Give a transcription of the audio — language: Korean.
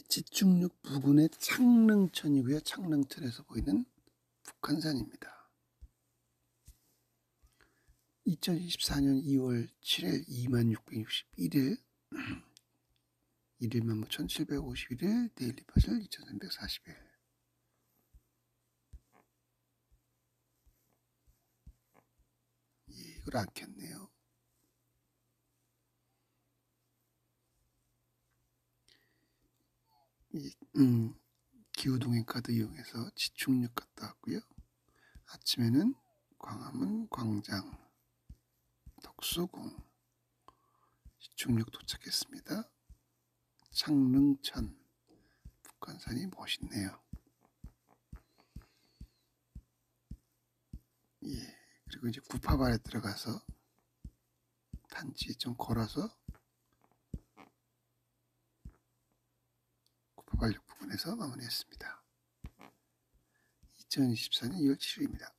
지중륙 부근의 창릉천이고요. 창릉천에서 보이는 북한산입니다. 2024년 2월 7일 2661일 1일만 1751일 데일리 퍼즐 2341. 이걸 안 켰네요. 기후동행 카드 이용해서 지중륙 갔다 왔고요. 아침에는 광화문 광장, 덕수궁, 지중륙 도착했습니다. 창릉천, 북한산이 멋있네요. 그리고 이제 구파발에 들어가서 단지 좀 걸어서 구파발역 부근에서 마무리했습니다. 2024년 2월 7일입니다.